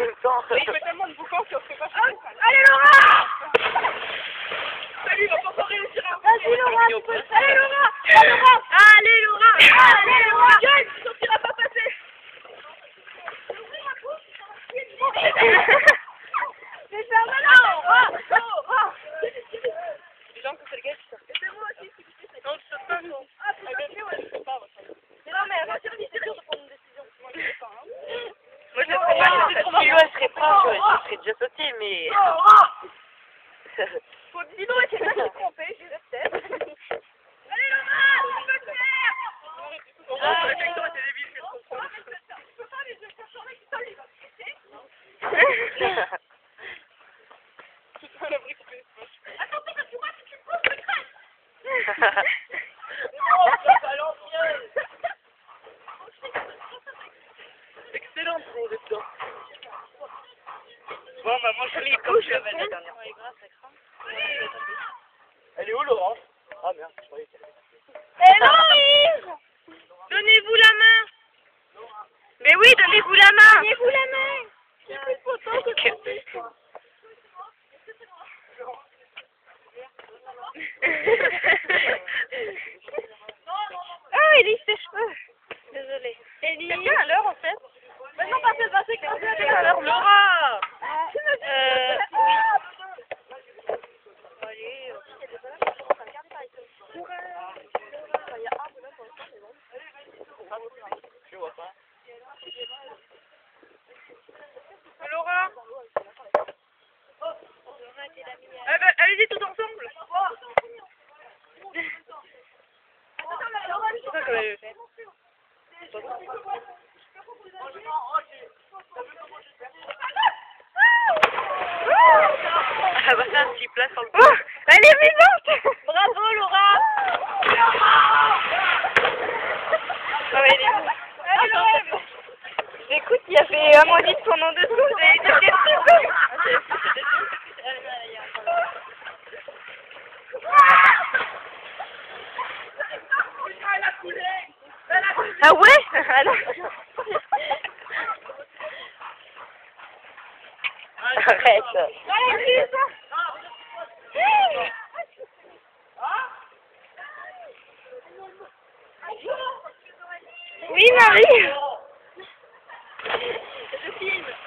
le temps. Mais il fait tellement de boucans qu'on fait pas. Allez Laura! Salut, il va pas encore réussir à Vas-y Laura, tu peux le faire. Allez Laura! Allez Laura! Allez Laura! Gueule, tu sentiras pas passer. Mais c'est un malin! Les gens que c'est le gars qui sort. C'est moi aussi, c'est qui c'est. Non, je saute pas, non. Ah, putain, ouais, je saute pas, moi. Non mais à partir du dur de prendre une décision. Moi, je sais pas, hein. Moi, je serais pas, si elle serait proche, je serais déjà sauté, mais... Faut dis donc, c'est ça qui est trompé, j'ai peut-être. Allez Laura! Tu peux le faire! On va faire avec toi, t'es débile, je comprends. Je peux pas, mais je vais chercher un mec qui il va me casser. C'est pas l'abri qu'on fait. Attention, parce que moi, si tu me pousses, je crache! Non, c'est pas l'ancienne. Excellent, trop de temps. Bon, bah, moi, je l'ai comme j'avais la dernière fois. Elle est où, Laurence? Ah, merde, je croyais qu'elle était. Eh non, Yves! Donnez-vous la main! Mais oui, donnez-vous la main! Donnez-vous la main! J'ai plus de photos que toi. Ah, Ellie, ses cheveux. Désolée. Ellie. Quelqu'un à l'heure, en fait? Mais non, pas fait passer quelqu'un à l'heure. Laura! Je vois pas. Laura? Allez-y tous ensemble. C'est ça que j'avais fait. Elle va faire un petit plat sur le Oh, elle est vivante! Bravo, Laura! Oh, elle est où? Allez, Laura! Écoute, il y avait un maudit pendant 2 secondes, j'ai été déçue. Ah ouais? Ah non. Arrête. Allez, vite! Oui, Marie. Je filme.